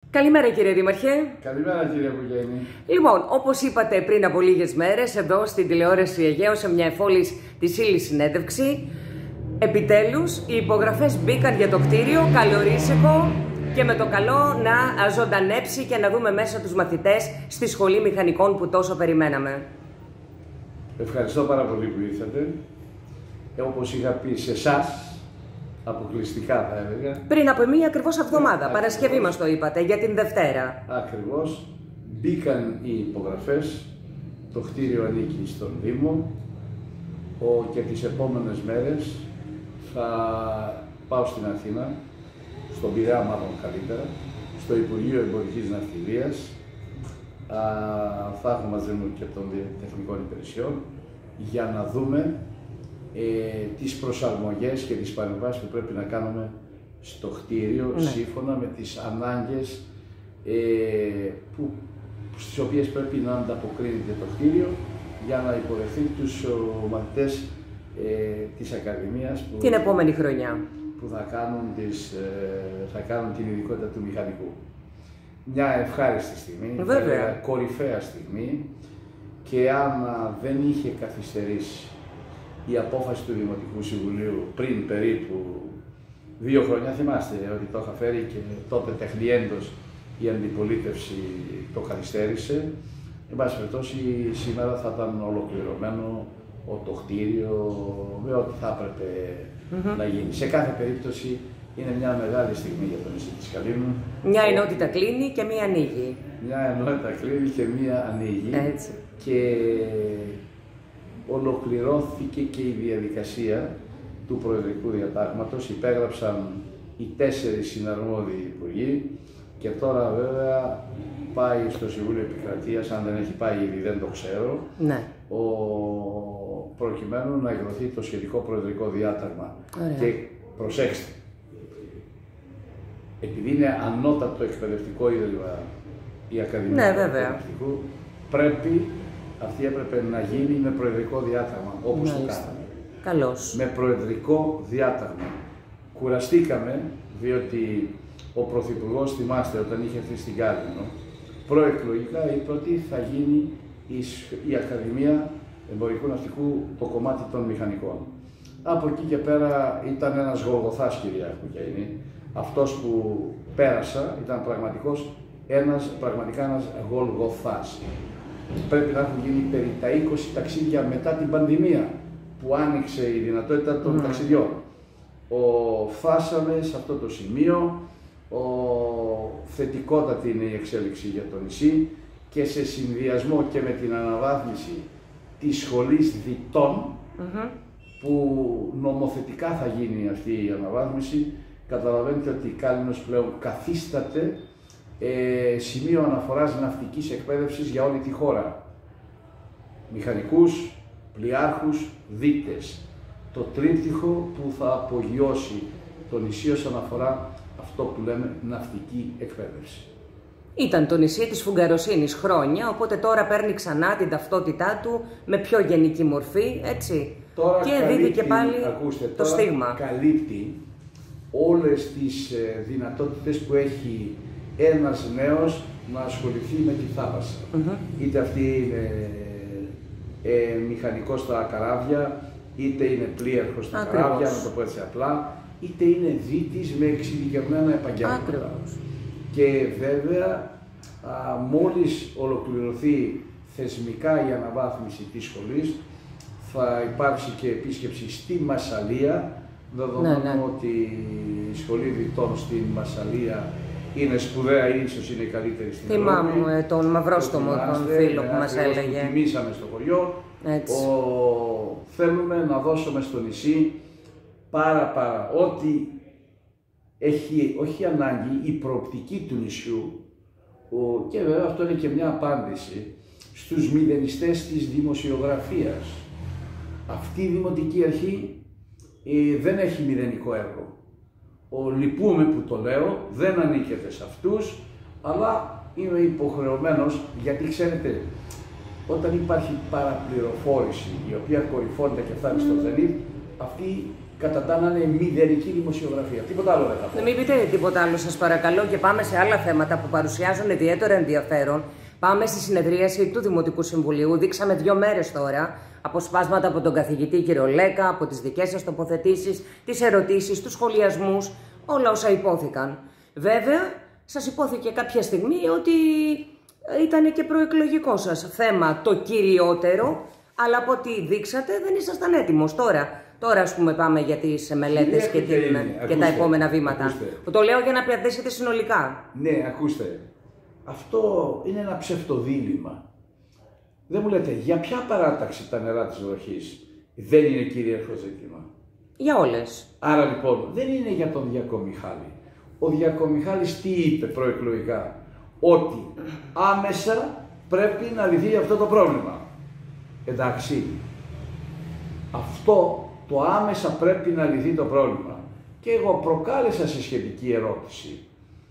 Καλημέρα κύριε Δήμαρχε. Καλημέρα κύριε Κουγέννη. Λοιπόν, όπως είπατε πριν από λίγες μέρες, εδώ στην τηλεόραση Αιγαίου, σε μια εφόλης της ύλης συνέντευξη, επιτέλους οι υπογραφές μπήκαν για το κτίριο, καλορίσικο και με το καλό να ζωντανέψει και να δούμε μέσα τους μαθητές στη Σχολή Μηχανικών που τόσο περιμέναμε. Ευχαριστώ πάρα πολύ που ήρθατε. Όπως είχα πει σε εσάς, αποκλειστικά θα έλεγα. Πριν από μία ακριβώς εβδομάδα, Παρασκευή μας το είπατε, για την Δευτέρα. Ακριβώς, μπήκαν οι υπογραφές, το κτίριο ανήκει στον Δήμο και τις επόμενες μέρες θα πάω στην Αθήνα, στον Πειραιά μάλλον καλύτερα, στο Υπουργείο Εμπορικής Ναυτιλίας. Θα έχω μαζί μου και των τεχνικών υπηρεσιών για να δούμε τις προσαρμογές και τις παρεμβάσεις που πρέπει να κάνουμε στο κτίριο, σύμφωνα με τις ανάγκες στις οποίες πρέπει να ανταποκρίνεται το κτίριο για να υποδεχθεί τους μαθητές της Ακαδημίας την επόμενη χρονιά που θα κάνουν την ειδικότητα του μηχανικού. Μια ευχάριστη στιγμή, κορυφαία στιγμή, και αν δεν είχε καθυστερήσει η απόφαση του Δημοτικού Συμβουλίου πριν περίπου 2 χρόνια, θυμάστε ότι το είχα φέρει και τότε τεχνιέντος η αντιπολίτευση το καθυστέρησε. Εν πάση περιπτώσει, σήμερα θα ήταν ολοκληρωμένο το κτίριο με ό,τι θα έπρεπε να γίνει. Σε κάθε περίπτωση είναι μια μεγάλη στιγμή για το νησί της Καλύμνου. Μια ενότητα κλείνει και μία ανοίγει. Μια ενότητα κλείνει και μία ανοίγει. Έτσι. Και ολοκληρώθηκε και η διαδικασία του Προεδρικού Διατάγματος. Υπέγραψαν οι 4 συναρμόδιοι υπουργοί και τώρα βέβαια πάει στο Συμβούλιο Επικρατείας, αν δεν έχει πάει ήδη δεν το ξέρω, προκειμένου να εκδοθεί το σχετικό Προεδρικό Διάταγμα. Ωραία. Και προσέξτε, επειδή είναι ανώτατο εκπαιδευτικό ίδρυμα η Ακαδημία του Εκπαιδευτικού, αυτή έπρεπε να γίνει με προεδρικό διάταγμα, όπως το κάναμε. Καλώς. Με προεδρικό διάταγμα. Κουραστήκαμε, διότι ο Πρωθυπουργός, θυμάστε, όταν είχε έρθει στην Κάλυμνο, προεκλογικά είπε ότι θα γίνει η Ακαδημία Εμπορικού Ναυτικού το κομμάτι των μηχανικών. Από εκεί και πέρα ήταν ένας Γολγοθάς, κυρία Κουγέννη. Αυτός που πέρασα ήταν πραγματικά ένας Γολγοθάς. Πρέπει να έχουν γίνει περί τα 20 ταξίδια μετά την πανδημία που άνοιξε η δυνατότητα των ταξιδιών. Φτάσαμε σε αυτό το σημείο, θετικότατη είναι η εξέλιξη για το νησί και σε συνδυασμό και με την αναβάθμιση της σχολής διτών που νομοθετικά θα γίνει αυτή η αναβάθμιση, καταλαβαίνετε ότι η Κάλυμνος πλέον καθίσταται σημείο αναφοράς ναυτικής εκπαίδευσης για όλη τη χώρα. Μηχανικούς, πλοιάρχους, δίτες. Το τρίπτυχο που θα απογειώσει το νησί όσον αφορά αυτό που λέμε ναυτική εκπαίδευση. Ήταν το νησί της φουγγαροσύνης χρόνια, οπότε τώρα παίρνει ξανά την ταυτότητά του με πιο γενική μορφή, έτσι. Τώρα και καλύπτει, δίδει και πάλι το στίγμα. Καλύπτει όλες τις δυνατότητες που έχει ένας νέος να ασχοληθεί με τη θάλασσα. Είτε αυτή είναι μηχανικός στα καράβια, είτε είναι πλοίαρχος στα καράβια, να το πω έτσι απλά, είτε είναι δίτης με εξειδικευμένα επαγγέλματα. Και βέβαια, μόλις ολοκληρωθεί θεσμικά η αναβάθμιση της σχολής, θα υπάρξει και επίσκεψη στη Μασσαλία, δεδομένου ότι η σχολή διτών στην Μασσαλία είναι σπουδαία, ίσως είναι η καλύτερη στην Ευρώπη. Θυμάμαι τον Μαυρόστομο, τον φίλο που μας έλεγε. Που τιμήσαμε στο χωριό. Θέλουμε να δώσουμε στο νησί πάρα ό,τι όχι ανάγκη, η προοπτική του νησιού, και βέβαια αυτό είναι και μια απάντηση στους μηδενιστές της δημοσιογραφίας. Αυτή η Δημοτική Αρχή δεν έχει μηδενικό έργο. Λυπούμε που το λέω, δεν ανήκεται σε αυτούς, αλλά είμαι υποχρεωμένος, γιατί ξέρετε, όταν υπάρχει παραπληροφόρηση η οποία κορυφώνεται και φτάνει στο ζενίτ, αυτή καταντάνανε μηδενική δημοσιογραφία. Τίποτα άλλο δεν θα πω. Μην πείτε τίποτα άλλο, σας παρακαλώ, και πάμε σε άλλα θέματα που παρουσιάζουν ιδιαίτερο ενδιαφέρον. Πάμε στη συνεδρίαση του Δημοτικού Συμβουλίου. Δείξαμε 2 μέρες τώρα αποσπάσματα από τον καθηγητή κύριο Λέκα, από τις δικές σας τοποθετήσεις, τις ερωτήσεις, τους σχολιασμούς, όλα όσα υπόθηκαν. Βέβαια, σας υπόθηκε κάποια στιγμή ότι ήταν και προεκλογικό σας θέμα το κυριότερο, αλλά από ό,τι δείξατε δεν ήσασταν έτοιμος τώρα. Τώρα, ας πούμε, πάμε για τις μελέτες και τα επόμενα βήματα. Ακούστε. Το λέω για να απαντήσετε συνολικά. Ναι, ακούστε. Αυτό είναι ένα ψευτοδίλημμα. Δεν μου λέτε, για ποια παράταξη τα νερά της βροχής δεν είναι κυρίαρχο ζήτημα? Για όλες. Άρα λοιπόν, δεν είναι για τον Διακομιχάλη. Ο Διακομιχάλης τι είπε προεκλογικά? Ότι άμεσα πρέπει να λυθεί αυτό το πρόβλημα. Εντάξει. Αυτό το άμεσα πρέπει να λυθεί το πρόβλημα. Και εγώ προκάλεσα σε σχετική ερώτηση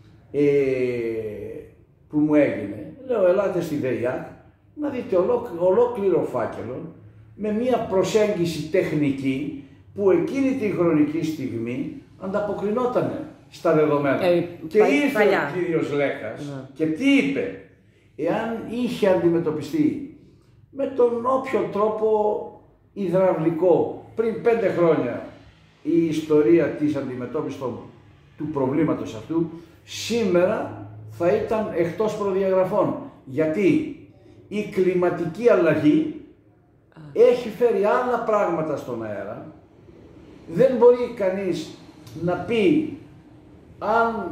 που μου έγινε. Λέω, ελάτε στη ΔΕΙΑΚ να δείτε ολόκληρο φάκελο με μια προσέγγιση τεχνική που εκείνη τη χρονική στιγμή ανταποκρινόταν στα δεδομένα. Και ήρθε ο κύριος Λέκας και τι είπε? Εάν είχε αντιμετωπιστεί με τον όποιο τρόπο υδραυλικό πριν 5 χρόνια η ιστορία της αντιμετώπισης του προβλήματος αυτού, σήμερα θα ήταν εκτός προδιαγραφών. Γιατί η κλιματική αλλαγή έχει φέρει άλλα πράγματα στον αέρα. Δεν μπορεί κανείς να πει αν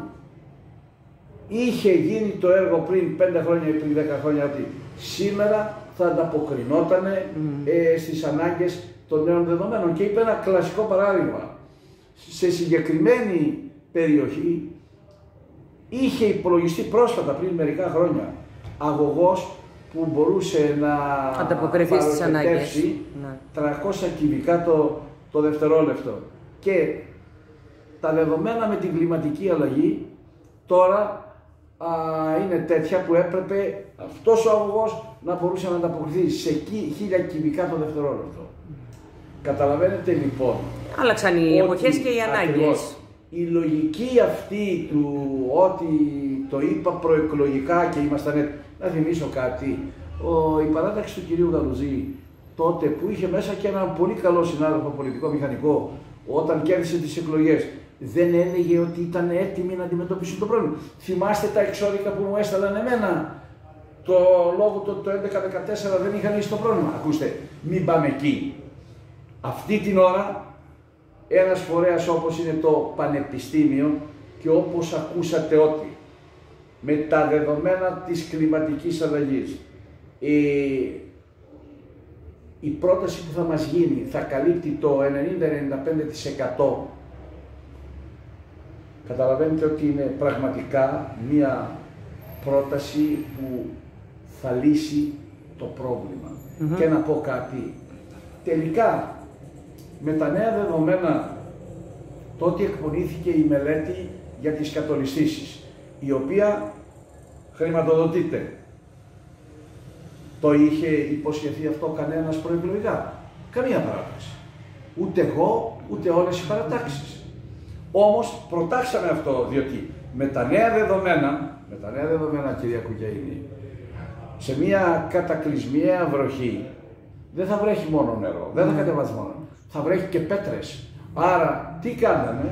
είχε γίνει το έργο πριν 5 χρόνια ή πριν 10 χρόνια ότι σήμερα θα ανταποκρινόταν στις ανάγκες των νέων δεδομένων. Και είπε ένα κλασικό παράδειγμα. Σε συγκεκριμένη περιοχή είχε υπολογιστεί πρόσφατα πριν μερικά χρόνια αγωγός που μπορούσε να ανταποκριθεί στις ανάγκες. 300 κυβικά το δευτερόλεπτο. Και τα δεδομένα με την κλιματική αλλαγή τώρα είναι τέτοια που έπρεπε αυτός ο αγωγός να μπορούσε να ανταποκριθεί σε 1000 κυβικά το δευτερόλεπτο. Καταλαβαίνετε λοιπόν. Άλλαξαν οι εποχές και οι ανάγκες. Η λογική αυτή του ότι το είπα προεκλογικά και ήμασταν έτοιμοι. Να θυμίσω κάτι. Η παράταξη του κυρίου Γαλουζή τότε που είχε μέσα και έναν πολύ καλό συνάδελφο πολιτικό μηχανικό όταν κέρδισε τις εκλογές, δεν έλεγε ότι ήταν έτοιμοι να αντιμετωπίσουν το πρόβλημα? Θυμάστε τα εξώδικα που μου έστελαν εμένα? Το λόγο το 11-14 δεν είχαν λύσει το πρόβλημα. Ακούστε, μην πάμε εκεί. Αυτή την ώρα ένας φορέας όπως είναι το Πανεπιστήμιο και όπως ακούσατε ότι με τα δεδομένα της κλιματικής αλλαγής η πρόταση που θα μας γίνει θα καλύπτει το 90-95%. Καταλαβαίνετε ότι είναι πραγματικά μία πρόταση που θα λύσει το πρόβλημα. Και να πω κάτι. Τελικά, με τα νέα δεδομένα, τότε εκπονήθηκε η μελέτη για τις κατολιστήσεις, η οποία χρηματοδοτείται. Το είχε υποσχεθεί αυτό κανένας προεκλογικά? Καμία παράταξη. Ούτε εγώ, ούτε όλες οι παρατάξεις. Όμως προτάξαμε αυτό, διότι με τα νέα δεδομένα κυρία Κουκιαΐνη, σε μια κατακλυσμιαία βροχή δεν θα βρέχει μόνο νερό, δεν θα κατεβάζει μόνο, θα βρέχει και πέτρες. Άρα τι κάναμε?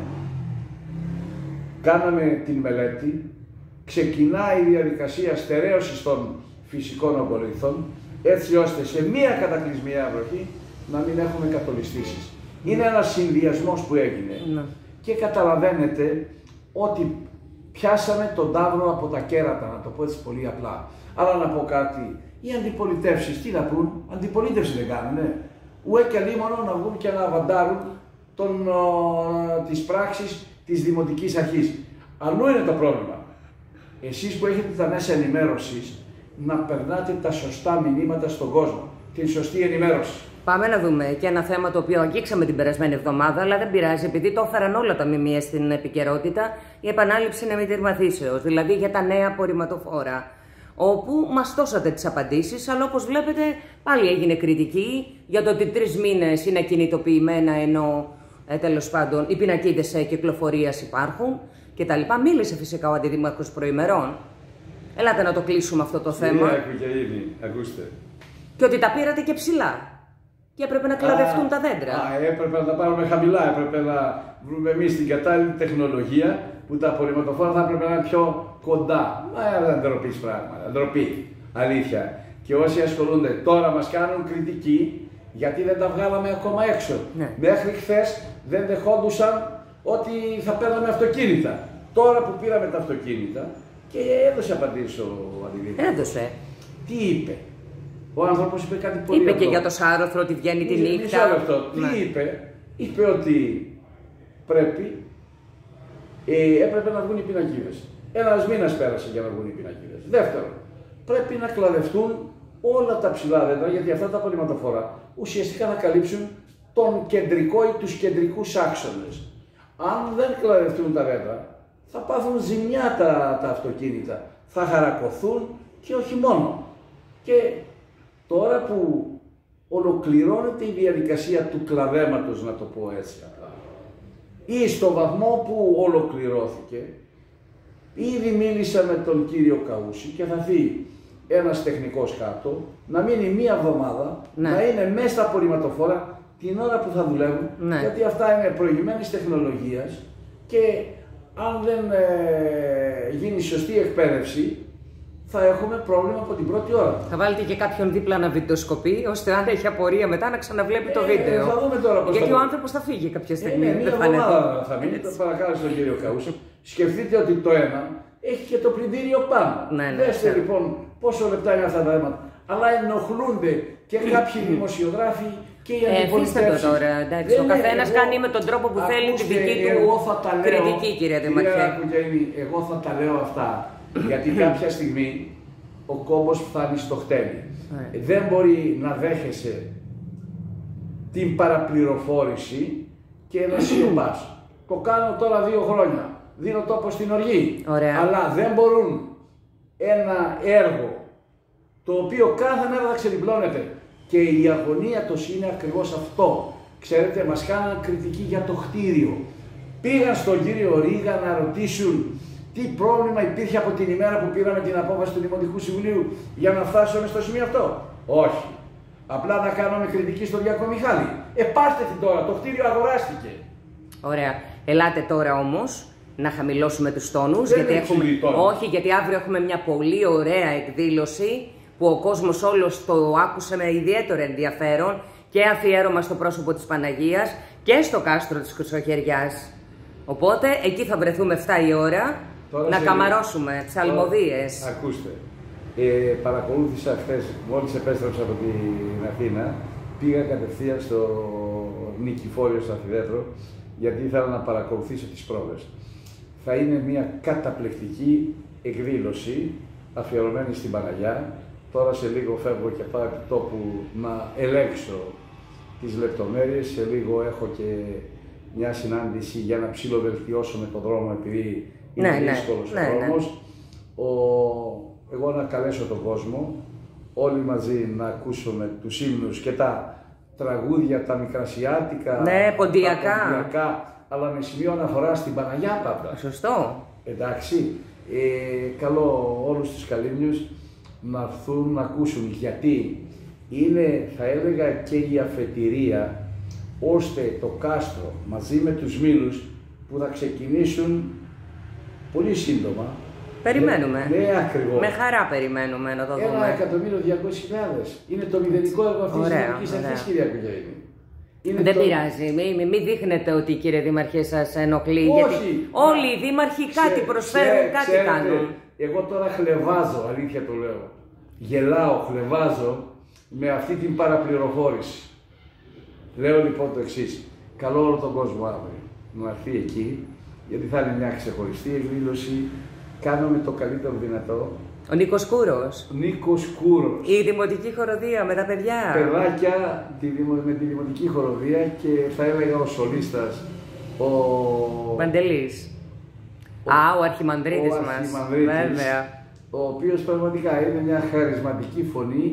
Κάναμε την μελέτη, ξεκινάει η διαδικασία στερέωσης των φυσικών ογκολήθων, έτσι ώστε σε μία κατακλυσμιαία βροχή να μην έχουμε κατολιστήσεις. Είναι ένας συνδυασμός που έγινε. Και καταλαβαίνετε ότι πιάσαμε τον τάβρο από τα κέρατα, να το πω έτσι πολύ απλά. Αλλά να πω κάτι, οι αντιπολιτεύσεις τι να πούν? Αντιπολίτευση δεν κάνουνε? Ουέ και λίμωνο να βγουν και να βαντάρουν τις πράξεις της Δημοτικής Αρχής. Αλλού είναι το πρόβλημα. Εσείς που έχετε τα μέσα ενημέρωσης, να περνάτε τα σωστά μηνύματα στον κόσμο, την σωστή ενημέρωση. Πάμε να δούμε και ένα θέμα το οποίο αγγίξαμε την περασμένη εβδομάδα, αλλά δεν πειράζει, επειδή το έφεραν όλα τα ΜΜΕ στην επικαιρότητα, η επανάληψη είναι μη τερμαθήσεως, δηλαδή για τα νέα απορριμματοφόρα, όπου μας δώσατε τις απαντήσεις, αλλά όπως βλέπετε πάλι έγινε κριτική για το ότι 3 μήνες είναι ακινητοποιημένα, ενώ τέλος πάντων, οι πινακίδες κυκλοφορίας υπάρχουν κτλ. Μίλησε φυσικά ο Αντιδήμαρχος προημερών. Ελάτε να το κλείσουμε αυτό το θέμα. Ακούστε. Και ότι τα πήρατε και ψηλά. Και έπρεπε να κλαδευτούν τα δέντρα. Έπρεπε να τα πάρουμε χαμηλά. Έπρεπε να βρούμε εμείς την κατάλληλη τεχνολογία που τα απορριμματοφόρα θα έπρεπε να είναι πιο κοντά. Δεν ντροπή πράγματα. Ντροπή. Αλήθεια. Και όσοι ασχολούνται τώρα μας κάνουν κριτική γιατί δεν τα βγάλαμε ακόμα έξω. Ναι. Μέχρι χθες δεν δεχόντουσαν ότι θα παίρναμε αυτοκίνητα. Τώρα που πήραμε τα αυτοκίνητα και έδωσε απαντήσεις ο Αντιδήμαρχος. Έδωσε. Τι είπε? Ο άνθρωπος είπε κάτι πολύ Είπε απλό. και για το Σάρωθρο ότι βγαίνει τη νύχτα. Μισό λεπτό. Τι είπε? Είπε ότι έπρεπε να βγουν οι πινακίδες. Ένας μήνας πέρασε για να βγουν οι πινακίδες. Δεύτερον, πρέπει να κλαδευτούν όλα τα ψηλά δέντρα, γιατί αυτά τα απορριμματοφόρα ουσιαστικά θα καλύψουν τον κεντρικό ή τους κεντρικούς άξονες. Αν δεν κλαδευτούν τα δέντρα, θα πάθουν ζημιά τα αυτοκίνητα, θα χαρακωθούν και όχι μόνο. Και τώρα που ολοκληρώνεται η διαδικασία του κλαδέματος, να το πω έτσι απλά, ή στο βαθμό που ολοκληρώθηκε, ήδη μίλησα με τον κύριο Καούση και θα έρθει ένας τεχνικός κάτω, να μείνει μία εβδομάδα, ναι, να είναι μέσα στα απορριμματοφόρα την ώρα που θα δουλεύουν, ναι, γιατί αυτά είναι προηγμένης τεχνολογίας και αν δεν γίνει σωστή εκπαίδευση, θα έχουμε πρόβλημα από την πρώτη ώρα. Θα βάλετε και κάποιον δίπλα να βιντεοσκοπεί, ώστε αν έχει απορία μετά να ξαναβλέπει το βίντεο. Θα δούμε τώρα πώς. Γιατί ο άνθρωπος θα φύγει κάποια στιγμή. Μία εβδομάδα θα μείνει. Παρακάλεσα τον κύριο Καούση. Σκεφτείτε ότι το ένα έχει και το πλυντήριο πάνω. Δέστε λοιπόν πόσο λεπτά είναι αυτά τα θέματα. Αλλά ενοχλούνται και κάποιοι δημοσιογράφοι και οι αντιπολιτεύσεις. Αφήστε το τώρα, εντάξει. Ο καθένας κάνει με τον τρόπο που θέλει τη δική του κριτική, κύριε Δημαρχέ. Εγώ θα τα λέω αυτά. Γιατί κάποια στιγμή ο κόμπος φτάνει στο χτένι. Δεν μπορεί να δέχεσαι την παραπληροφόρηση και να σιωπάς. Το κάνω τώρα 2 χρόνια. Δίνω τόπο στην οργή. Ωραία. Αλλά δεν μπορούν ένα έργο το οποίο κάθε μέρα θα ξεδιπλώνεται και η αγωνία τους είναι ακριβώς αυτό. Ξέρετε, μας κάναν κριτική για το κτίριο. Πήγαν στον κύριο Ρίγα να ρωτήσουν τι πρόβλημα υπήρχε από την ημέρα που πήραμε την απόφαση του Δημοτικού Συμβουλίου για να φτάσουμε στο σημείο αυτό. Όχι. Απλά να κάνουμε κριτική στον Διάκο Μιχάλη. Πάστε την τώρα, το κτίριο αγοράστηκε. Ωραία. Ελάτε τώρα όμως να χαμηλώσουμε τους τόνους. Όχι, γιατί αύριο έχουμε μια πολύ ωραία εκδήλωση που ο κόσμος όλος το άκουσε με ιδιαίτερο ενδιαφέρον και αφιέρωμα στο πρόσωπο της Παναγίας και στο κάστρο της Χρυσοχεριάς. Οπότε εκεί θα βρεθούμε 7 η ώρα. Τώρα να καμαρώσουμε ψαλμοδίες. Ακούστε, παρακολούθησα χθες, μόλις επέστρεψα από την Αθήνα, πήγα κατευθείαν στο Νικηφόριο, στο Αμφιδέατρο, γιατί ήθελα να παρακολουθήσω τις πρόβες. Θα είναι μια καταπληκτική εκδήλωση αφιερωμένη στην Παναγιά. Τώρα σε λίγο φεύγω και πάω επί τόπου να ελέγξω τις λεπτομέρειες. Σε λίγο έχω και μια συνάντηση για να ψιλοβελτιώσουμε τον δρόμο, επειδή είναι δύσκολος ο δρόμος. Εγώ να καλέσω τον κόσμο, όλοι μαζί να ακούσουμε τους ύμνους και τα τραγούδια, τα μικρασιάτικα, ποντιακά, αλλά με σημείο αναφορά στην Παναγιά πάντα. Σωστό. Εντάξει, καλώ όλους τους καλύμνιους να έρθουν να ακούσουν, γιατί είναι, θα έλεγα, και η αφετηρία ώστε το κάστρο μαζί με τους μήλους που θα ξεκινήσουν πολύ σύντομα. Περιμένουμε. Ναι, ακριβώς. Με χαρά περιμένουμε να το δούμε. 1.200.000. Είναι το μηδενικό έργο αυτής της Εθνικής Αρχής, κυρία Κουγιαίδη. Δεν πειράζει. Μην δείχνετε ότι, κύριε Δήμαρχε, σας ενοχλεί. Όχι. Γιατί όλοι οι δήμαρχοι κάτι προσφέρουν, κάτι κάνουν. Εγώ τώρα χλεβάζω, αλήθεια το λέω. Γελάω, χλεβάζω με αυτή την παραπληροφόρηση. Λέω λοιπόν το εξής. Καλώ όλο τον κόσμο αύριο να έρθει εκεί, γιατί θα είναι μια ξεχωριστή εκδήλωση. Κάνουμε το καλύτερο δυνατό. Ο Νίκος Κούρος. Νίκος Κούρος. Η δημοτική χοροδία με τα παιδιά. Παιδάκια με τη δημοτική χοροδία και θα έλεγα ο σολίστας. Ο Παντελής. Ο Αρχιμανδρίτης μας. Βέβαια. Ο οποίος πραγματικά είναι μια χαρισματική φωνή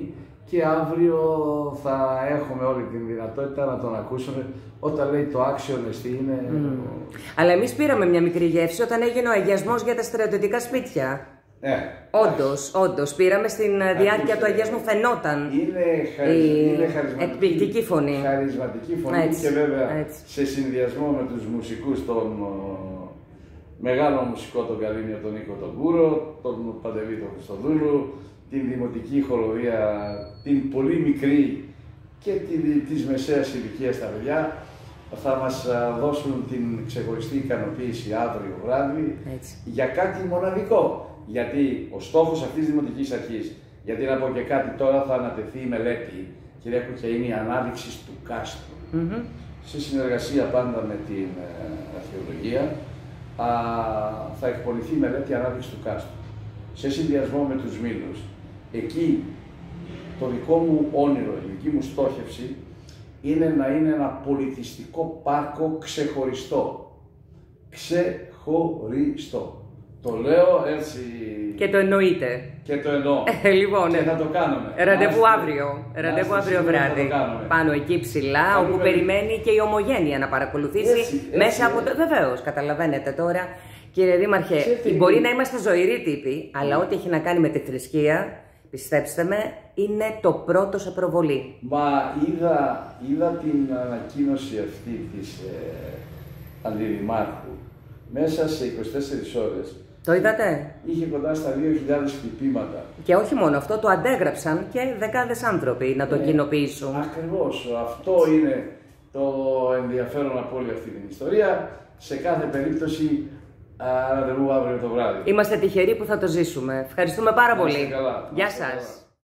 και αύριο θα έχουμε όλη την δυνατότητα να τον ακούσουμε όταν λέει το άξιον εστί είναι... Αλλά εμείς πήραμε μια μικρή γεύση όταν έγινε ο αγιασμός για τα στρατιωτικά σπίτια. Όντως, πήραμε στην διάρκεια του αγιασμού, φαινόταν είναι εκπληκτική φωνή. Χαρισματική φωνή και βέβαια σε συνδυασμό με τους μουσικούς, τον μεγάλο μουσικό τον Καλίνιο, τον Νίκο τον Κούρο, τον Παντελή τον Χριστοδούλου, την δημοτική χοροδία, την πολύ μικρή και της μεσαίας ηλικίας τα παιδιά, θα μας δώσουν την ξεχωριστή ικανοποίηση αύριο βράδυ για κάτι μοναδικό. Γιατί ο στόχος αυτής της Δημοτικής Αρχής, γιατί να πω και κάτι τώρα, θα ανατεθεί η μελέτη, κυρία Κουκιά, είναι η ανάδειξη του κάστρου. Σε συνεργασία πάντα με την αρχαιολογία, θα εκπονηθεί η μελέτη ανάδειξη του κάστρου. Σε συνδυασμό με τους Μήλους. Εκεί το δικό μου όνειρο, η δική μου στόχευση, είναι να είναι ένα πολιτιστικό πάρκο ξεχωριστό. Ξεχωριστό. Το λέω έτσι... Και το εννοείτε. Και το εννοώ. Λοιπόν, και θα το κάνουμε. Ραντεβού αύριο βράδυ. Πάνω εκεί ψηλά, όπου περιμένει και η ομογένεια να παρακολουθήσει μέσα από το... Βεβαίως, καταλαβαίνετε τώρα. Κύριε Δήμαρχε, μπορεί να είμαστε ζωηροί τύποι, αλλά ό,τι έχει να κάνει με τη θρησκεία, πιστέψτε με, είναι το πρώτο σε προβολή. Μα είδα την ανακοίνωση αυτή της Αντιδημάρχου μέσα σε 24 ώρες. Το είδατε? Είχε κοντά στα 2.000 χτυπήματα. Και όχι μόνο αυτό, το αντέγραψαν και δεκάδες άνθρωποι να το κοινοποιήσουν. Ακριβώς. Αυτό είναι το ενδιαφέρον από όλη αυτή την ιστορία. Σε κάθε περίπτωση, ραντεβού αύριο το βράδυ. Είμαστε τυχεροί που θα το ζήσουμε. Ευχαριστούμε πάρα πολύ. Καλά. Γεια σας.